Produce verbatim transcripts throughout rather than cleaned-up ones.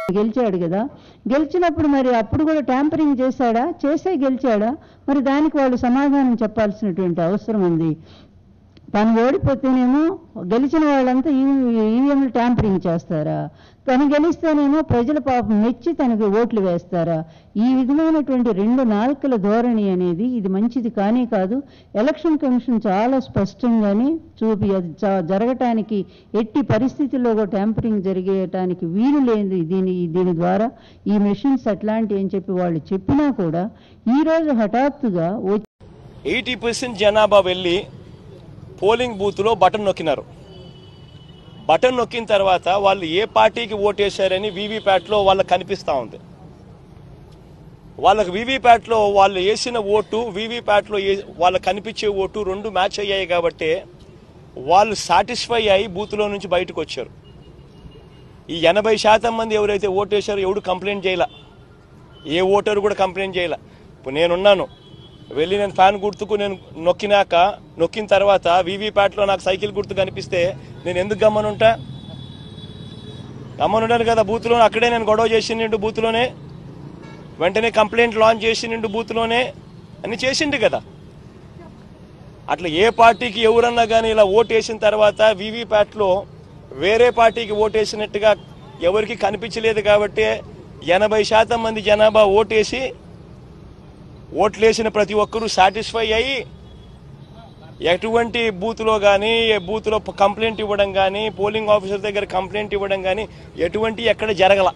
గెలిచాడు కదా, గెలిచినప్పుడు మరి అప్పుడు కూడా ట్యాంపరింగ్ చేశాడా? చేసే గెలిచాడా? మరి దానికి వాళ్ళు సమాధానం చెప్పాల్సినటువంటి అవసరం ఉంది. తను ఓడిపోతేనేమో గెలిచిన వాళ్ళంతా ఈవీఎంలు ట్యాంపరింగ్ చేస్తారా? తను గెలిస్తేనేమో ప్రజల పాపం మెచ్చి తనకు ఓట్లు వేస్తారా? ఈ విధమైనటువంటి రెండు నాలుకల ధోరణి అనేది ఇది మంచిది కానీ కాదు. ఎలక్షన్ కమిషన్ చాలా స్పష్టంగానే చూపి అది జరగటానికి ఎట్టి పరిస్థితుల్లో కూడా ట్యాంపరింగ్ జరిగేయటానికి వీలు లేదు దీని దీని ద్వారా ఈ మెషిన్స్ అట్లాంటివి అని చెప్పి వాళ్ళు చెప్పినా కూడా ఈరోజు హఠాత్తుగా ఎయిటీ పర్సెంట్ జనాభా వెళ్ళి పోలింగ్ బూత్లో బటన్ నొక్కినారు. బటన్ నొక్కిన తర్వాత వాళ్ళు ఏ పార్టీకి ఓటేశారని వీవీప్యాట్లో వాళ్ళకి కనిపిస్తూ ఉంది. వాళ్ళకి వీవీప్యాట్లో వాళ్ళు వేసిన ఓటు వీవీప్యాట్లో వాళ్ళకి కనిపించే ఓటు రెండు మ్యాచ్ అయ్యాయి కాబట్టి వాళ్ళు సాటిస్ఫై అయ్యి బూత్లో నుంచి బయటకు వచ్చారు. ఈ ఎనభై శాతం మంది ఎవరైతే ఓటేశారో ఎవడు కంప్లైంట్ చేయాల, ఏ ఓటరు కూడా కంప్లైంట్ చేయాల. ఇప్పుడు నేనున్నాను, వెళ్ళి నేను ఫ్యాన్ గుర్తుకు నేను నొక్కినాక నొక్కిన తర్వాత వీవీప్యాట్లో నాకు సైకిల్ గుర్తు కనిపిస్తే నేను ఎందుకు గమ్మనుంటా? గమ్మనుంటాను కదా. బూత్లో అక్కడే నేను గొడవ చేసిండు, బూత్లోనే వెంటనే కంప్లైంట్ లాంచ్ చేసిండు, బూత్లోనే అన్ని చేసిండు కదా. అట్లా ఏ పార్టీకి ఎవరన్నా కానీ ఇలా ఓటేసిన తర్వాత వీవీప్యాట్లో వేరే పార్టీకి ఓటేసినట్టుగా ఎవరికి కనిపించలేదు కాబట్టి ఎనభై శాతం మంది జనాభా ఓటేసి ఓట్లేసిన ప్రతి ఒక్కరూ సాటిస్ఫై అయ్యి ఎటువంటి బూత్లో కానీ బూత్లో కంప్లైంట్ ఇవ్వడం కానీ పోలింగ్ ఆఫీసర్ దగ్గర కంప్లైంట్ ఇవ్వడం కానీ ఎటువంటి ఎక్కడ జరగల.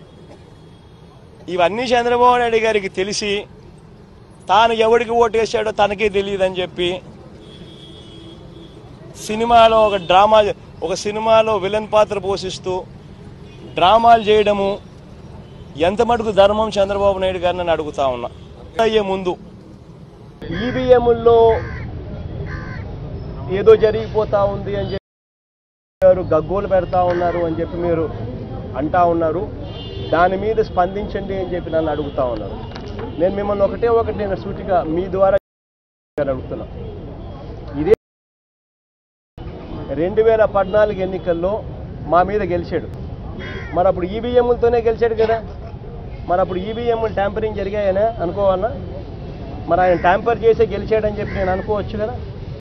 ఇవన్నీ చంద్రబాబు నాయుడు గారికి తెలిసి తాను ఎవరికి ఓటేసాడో తనకే తెలియదని చెప్పి సినిమాలో ఒక డ్రామా ఒక సినిమాలో విలన్ పాత్ర పోషిస్తూ డ్రామాలు చేయడము ఎంత మటుకు ధర్మం చంద్రబాబు నాయుడు గారిని అడుగుతా ఉన్నా. అయ్యే ముందు ఈవీఎంల్లో ఏదో జరిగిపోతా ఉంది అని చెప్పి గగ్గోలు పెడతా ఉన్నారు అని చెప్పి మీరు అంటా ఉన్నారు. దాని మీద స్పందించండి అని చెప్పి నన్ను అడుగుతా ఉన్నారు. నేను మిమ్మల్ని ఒకటే ఒకటి నేను సూటిగా మీ ద్వారా అడుగుతున్నా. ఇదే రెండు వేల పద్నాలుగు ఎన్నికల్లో మా మీద గెలిచాడు. మరి అప్పుడు ఈవీఎంలతోనే గెలిచాడు కదా. మరి అప్పుడు ఈవీఎంలు ట్యాంపరింగ్ జరిగాయనే అనుకోవాలన్నా? మరి ఆయన ట్యాంపర్ చేసే గెలిచాడని చెప్పి నేను అనుకోవచ్చు కదా.